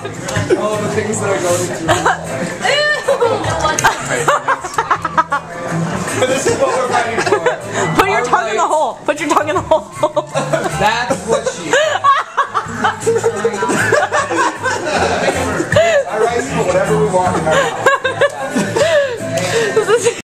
All the things that are going through. This is what we're fighting for. Put your tongue in the hole. Put your tongue in the hole.